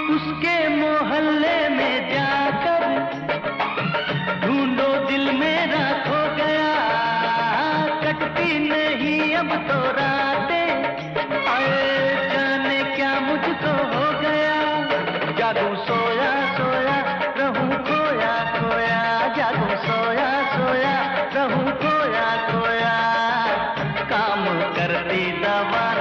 उसके मोहल्ले में जाकर ढूंढो दिल मेरा खो गया, कटती नहीं अब तो रातें, आए जाने क्या मुझको हो गया। जागूं सोया सोया रहूं खोया खोया, जागूं सोया सोया रहूं खोया खोया, काम करती दवा